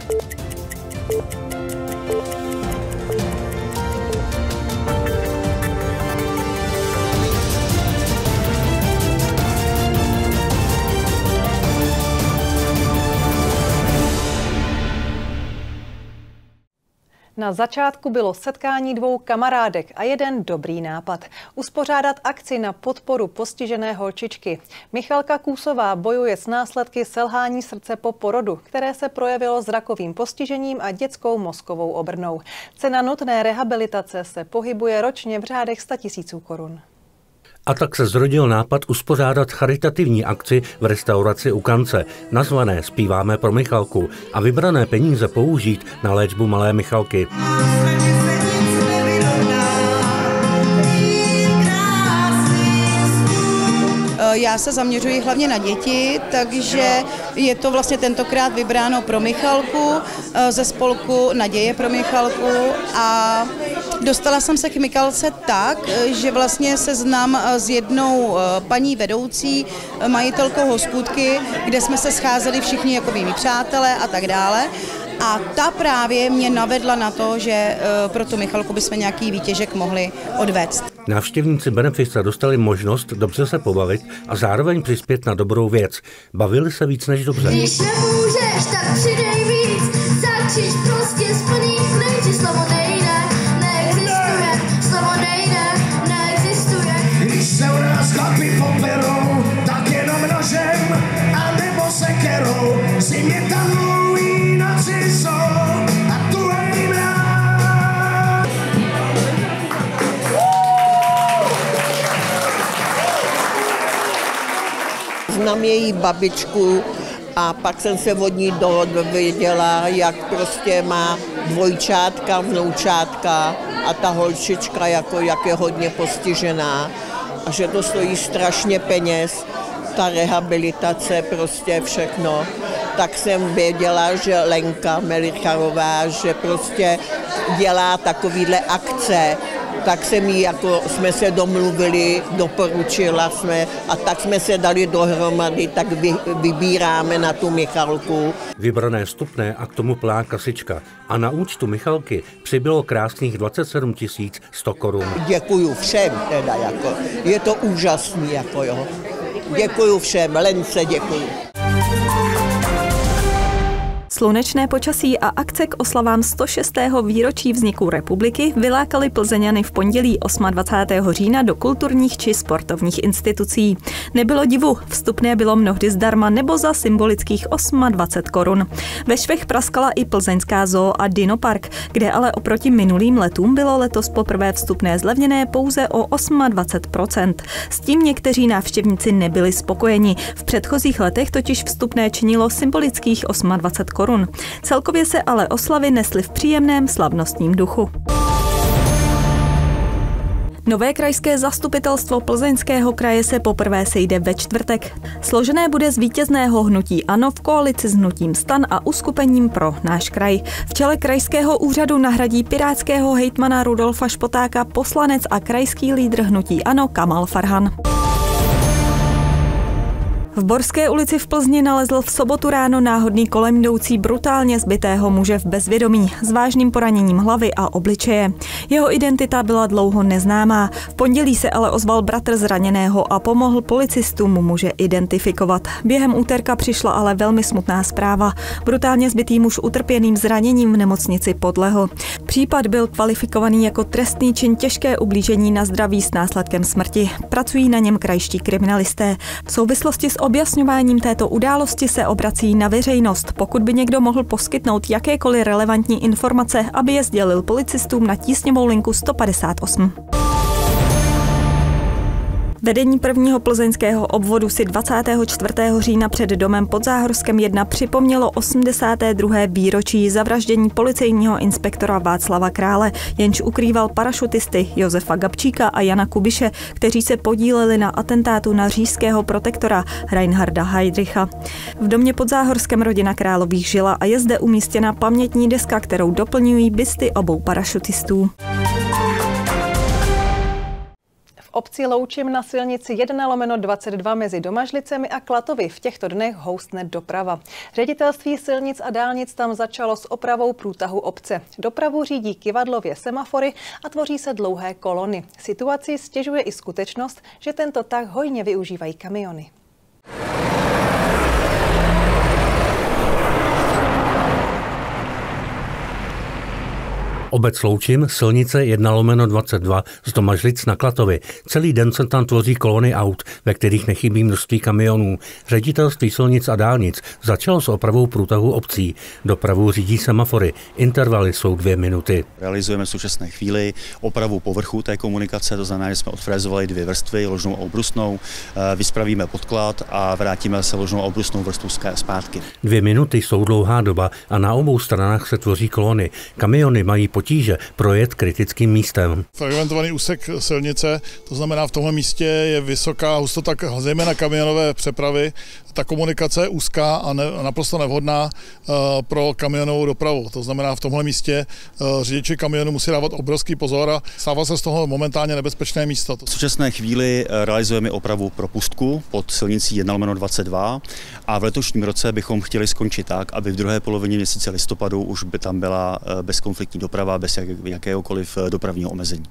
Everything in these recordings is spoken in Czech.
Na začátku bylo setkání dvou kamarádek a jeden dobrý nápad. Uspořádat akci na podporu postižené holčičky. Michalka Kůsová bojuje s následky selhání srdce po porodu, které se projevilo zrakovým postižením a dětskou mozkovou obrnou. Cena nutné rehabilitace se pohybuje ročně v řádech 100 000 korun. A tak se zrodil nápad uspořádat charitativní akci v restauraci u Kance, nazvané Zpíváme pro Michalku, a vybrané peníze použít na léčbu malé Michalky. Já se zaměřuji hlavně na děti, takže je to vlastně tentokrát vybráno pro Michalku ze spolku Naděje pro Michalku a dostala jsem se k Michalce tak, že vlastně se znám s jednou paní vedoucí, majitelkou hospůdky, kde jsme se scházeli všichni jako mými přátelé a tak dále. A ta právě mě navedla na to, že pro tu Michalku bychom nějaký výtěžek mohli odvést. Návštěvníci benefice dostali možnost dobře se pobavit a zároveň přispět na dobrou věc. Bavili se víc než dobře. Když nemůžeš, tak přidej víc, začít prostě z plných plic, slovo nejde, neexistuje, slovo nejde, neexistuje. Když se u nás chlapi poperou, tak jenom nožem, anebo sekerou, si mě tam mluví na jsou a tu hejná. Znám její babičku a pak jsem se od ní dověděla, jak prostě má dvojčátka, vnoučátka a ta holčička jak je hodně postižená a že to stojí strašně peněz, ta rehabilitace, prostě všechno. Tak jsem věděla, že Lenka Melicharová, že prostě dělá takovýhle akce, tak jsme se domluvili, doporučila jsme a tak jsme se dali dohromady, tak vybíráme na tu Michalku. Vybrané vstupné a k tomu plná kasička. A na účtu Michalky přibylo krásných 27 100 korun. Děkuju všem teda, je to úžasný, jo. Děkuju všem, Lence děkuju. Slunečné počasí a akce k oslavám 106. výročí vzniku republiky vylákaly Plzeňany v pondělí 28. října do kulturních či sportovních institucí. Nebylo divu, vstupné bylo mnohdy zdarma nebo za symbolických 28 korun. Ve švech praskala i plzeňská zoo a dinopark, kde ale oproti minulým letům bylo letos poprvé vstupné zlevněné pouze o 28%. S tím někteří návštěvníci nebyli spokojeni. V předchozích letech totiž vstupné činilo symbolických 28 korun. Celkově se ale oslavy nesly v příjemném slavnostním duchu. Nové krajské zastupitelstvo Plzeňského kraje se poprvé sejde ve čtvrtek. Složené bude z vítězného hnutí ANO v koalici s hnutím STAN a uskupením Pro náš kraj. V čele krajského úřadu nahradí pirátského hejtmana Rudolfa Špotáka poslanec a krajský lídr hnutí ANO Kamal Farhan. V Borské ulici v Plzni nalezl v sobotu ráno náhodný kolem jdoucí brutálně zbitého muže v bezvědomí s vážným poraněním hlavy a obličeje. Jeho identita byla dlouho neznámá. V pondělí se ale ozval bratr zraněného a pomohl policistům muže identifikovat. Během úterka přišla ale velmi smutná zpráva. Brutálně zbitý muž utrpěným zraněním v nemocnici podlehl. Případ byl kvalifikovaný jako trestný čin těžké ublížení na zdraví s následkem smrti. Pracují na něm krajští kriminalisté. V souvislosti s objasňováním této události se obrací na veřejnost. Pokud by někdo mohl poskytnout jakékoliv relevantní informace, aby je sdělil policistům na tísňovou linku 158. Vedení prvního plzeňského obvodu si 24. října před domem pod Záhorskem 1 připomnělo 82. výročí zavraždění policejního inspektora Václava Krále, jenž ukrýval parašutisty Josefa Gabčíka a Jana Kubiše, kteří se podíleli na atentátu na říšského protektora Reinharda Heydricha. V domě pod Záhorskem rodina Králových žila a je zde umístěna pamětní deska, kterou doplňují busty obou parašutistů. obci Loučim na silnici 1/22 mezi Domažlicemi a Klatovy v těchto dnech houstne doprava. Ředitelství silnic a dálnic tam začalo s opravou průtahu obce. Dopravu řídí kyvadlově semafory a tvoří se dlouhé kolony. Situaci stěžuje i skutečnost, že tento tah hojně využívají kamiony. Obec Loučim, silnice 1/22 z Domažlic na Klatovy. Celý den se tam tvoří kolony aut, ve kterých nechybí množství kamionů. Ředitelství silnic a dálnic začalo s opravou průtahu obcí. Dopravu řídí semafory. Intervaly jsou 2 minuty. Realizujeme v současné chvíli opravu povrchu té komunikace, to znamená, že jsme odfrézovali 2 vrstvy, ložnou a obrusnou, vyspravíme podklad a vrátíme se ložnou a obrusnou vrstvu zpátky. 2 minuty jsou dlouhá doba a na obou stranách se tvoří kolony. Kamiony mají potíže projet kritickým místem. Fragmentovaný úsek silnice, to znamená v tomhle místě je vysoká hustota zejména kamionové přepravy. Ta komunikace je úzká a naprosto nevhodná pro kamionovou dopravu. To znamená v tomhle místě řidiči kamionu musí dávat obrovský pozor a stává se z toho momentálně nebezpečné místo. V současné chvíli realizujeme opravu propustku pod silnicí 1/22 a v letošním roce bychom chtěli skončit tak, aby v druhé polovině měsíce listopadu už by tam byla bezkonfliktní doprava bez jakéhokoliv dopravního omezení.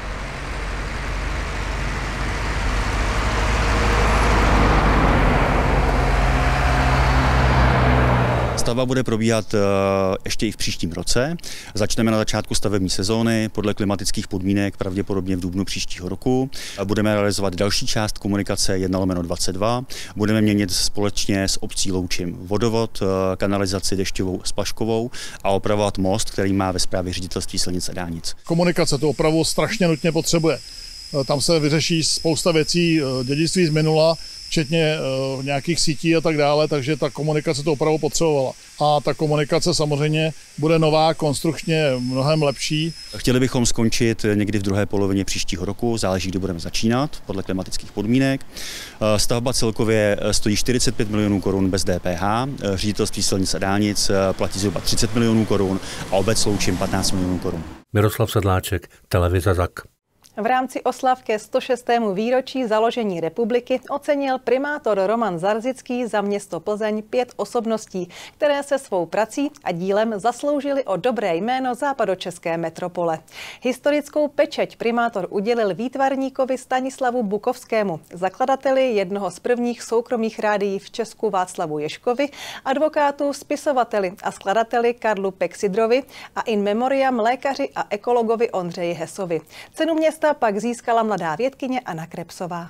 Stavba bude probíhat ještě i v příštím roce. Začneme na začátku stavební sezóny podle klimatických podmínek, pravděpodobně v dubnu příštího roku. Budeme realizovat další část komunikace 1/22. Budeme měnit společně s obcí Loučim vodovod, kanalizaci dešťovou splaškovou a opravovat most, který má ve správě ředitelství silnic a dálnic. Komunikace tu opravu strašně nutně potřebuje. Tam se vyřeší spousta věcí dědictví z minula, včetně nějakých sítí a tak dále, takže ta komunikace to opravdu potřebovala. A ta komunikace samozřejmě bude nová, konstrukčně mnohem lepší. Chtěli bychom skončit někdy v druhé polovině příštího roku, záleží, kdy budeme začínat, podle klimatických podmínek. Stavba celkově stojí 45 milionů korun bez DPH, ředitelství silnic a dálnic platí zhruba 30 milionů korun a obec Loučim 15 milionů korun. Miroslav Sedláček, televize ZAK. V rámci oslav ke 106. výročí založení republiky ocenil primátor Roman Zarzický za město Plzeň 5 osobností, které se svou prací a dílem zasloužily o dobré jméno západočeské metropole. Historickou pečeť primátor udělil výtvarníkovi Stanislavu Bukovskému, zakladateli jednoho z prvních soukromých rádií v Česku Václavu Ježkovi, advokátu, spisovateli a skladateli Karlu Pexidrovi a in memoriam lékaři a ekologovi Ondřeji Hesovi. Cenu města pak získala mladá vědkyně Anna Krepsová.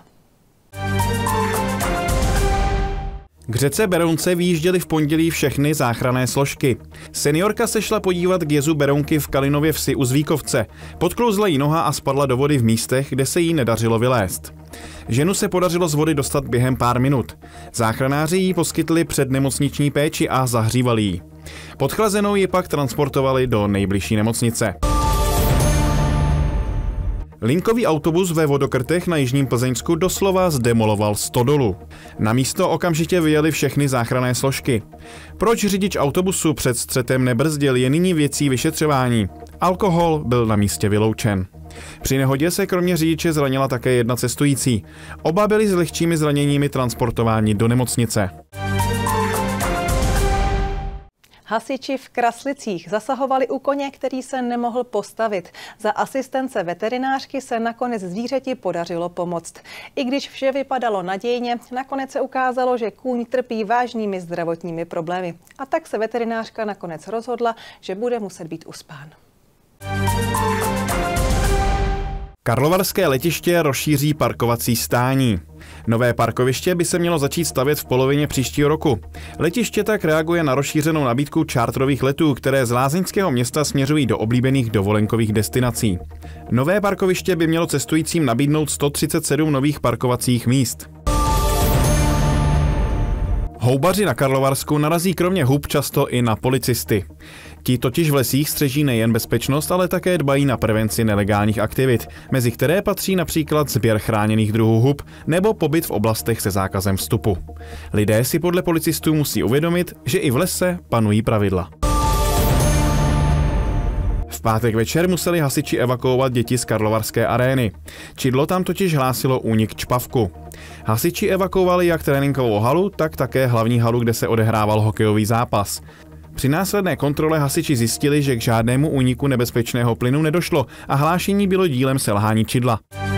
K řece Berounce vyjížděly v pondělí všechny záchranné složky. Seniorka se šla podívat k jezu Berounky v Kalinově vsi u Zvíkovce. Podklouzla jí noha a spadla do vody v místech, kde se jí nedařilo vylézt. Ženu se podařilo z vody dostat během pár minut. Záchranáři jí poskytli přednemocniční péči a zahřívali ji. Podchlazenou ji pak transportovali do nejbližší nemocnice. Linkový autobus ve Vodokrtech na jižním Plzeňsku doslova zdemoloval stodolu. Na místo okamžitě vyjeli všechny záchranné složky. Proč řidič autobusu před střetem nebrzdil, je nyní věcí vyšetřování. Alkohol byl na místě vyloučen. Při nehodě se kromě řidiče zranila také jedna cestující. Oba byli s lehčími zraněními transportováni do nemocnice. Hasiči v Kraslicích zasahovali u koně, který se nemohl postavit. Za asistence veterinářky se nakonec zvířeti podařilo pomoct. I když vše vypadalo nadějně, nakonec se ukázalo, že kůň trpí vážnými zdravotními problémy. A tak se veterinářka nakonec rozhodla, že bude muset být uspán. Karlovarské letiště rozšíří parkovací stání. Nové parkoviště by se mělo začít stavět v polovině příštího roku. Letiště tak reaguje na rozšířenou nabídku čártrových letů, které z lázeňského města směřují do oblíbených dovolenkových destinací. Nové parkoviště by mělo cestujícím nabídnout 137 nových parkovacích míst. Houbaři na Karlovarsku narazí kromě hub často i na policisty. Ti totiž v lesích střeží nejen bezpečnost, ale také dbají na prevenci nelegálních aktivit, mezi které patří například sběr chráněných druhů hub nebo pobyt v oblastech se zákazem vstupu. Lidé si podle policistů musí uvědomit, že i v lese panují pravidla. V pátek večer museli hasiči evakuovat děti z Karlovarské arény. Čidlo tam totiž hlásilo únik čpavku. Hasiči evakuovali jak tréninkovou halu, tak také hlavní halu, kde se odehrával hokejový zápas. Při následné kontrole hasiči zjistili, že k žádnému úniku nebezpečného plynu nedošlo a hlášení bylo dílem selhání čidla.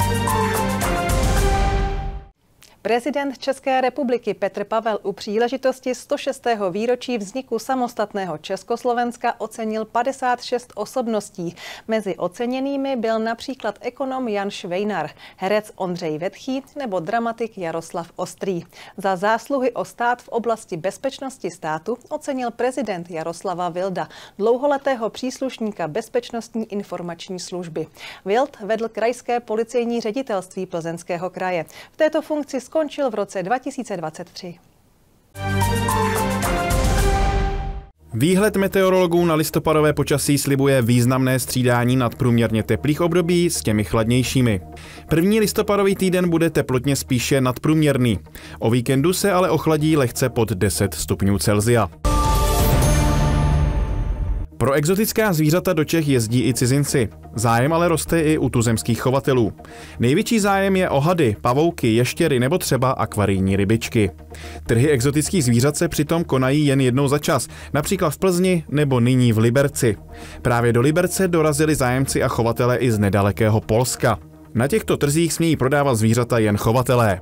Prezident České republiky Petr Pavel u příležitosti 106. výročí vzniku samostatného Československa ocenil 56 osobností. Mezi oceněnými byl například ekonom Jan Švejnar, herec Ondřej Vetchý nebo dramatik Jaroslav Ostrý. Za zásluhy o stát v oblasti bezpečnosti státu ocenil prezident Jaroslava Vilda, dlouholetého příslušníka Bezpečnostní informační služby. Vild vedl krajské policejní ředitelství Plzeňského kraje. V této funkci skončil v roce 2023. Výhled meteorologů na listopadové počasí slibuje významné střídání nadprůměrně teplých období s těmi chladnějšími. První listopadový týden bude teplotně spíše nadprůměrný. O víkendu se ale ochladí lehce pod 10 stupňů Celsia. Pro exotická zvířata do Čech jezdí i cizinci. Zájem ale roste i u tuzemských chovatelů. Největší zájem je o hady, pavouky, ještěry nebo třeba akvarijní rybičky. Trhy exotických zvířat se přitom konají jen jednou za čas, například v Plzni nebo nyní v Liberci. Právě do Liberce dorazili zájemci a chovatelé i z nedalekého Polska. Na těchto trzích smějí prodávat zvířata jen chovatelé.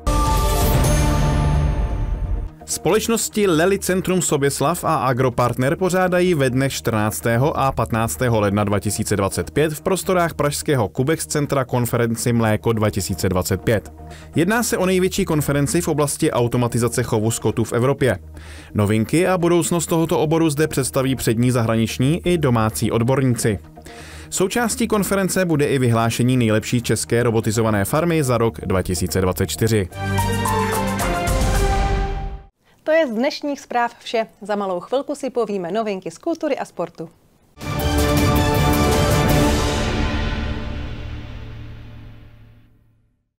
Společnosti Lely Centrum Soběslav a Agropartner pořádají ve dnech 14. a 15. ledna 2025 v prostorách pražského Kubex centra konferenci Mléko 2025. Jedná se o největší konferenci v oblasti automatizace chovu skotu v Evropě. Novinky a budoucnost tohoto oboru zde představí přední zahraniční i domácí odborníci. Součástí konference bude i vyhlášení nejlepší české robotizované farmy za rok 2024. To je z dnešních zpráv vše. Za malou chvilku si povíme novinky z kultury a sportu.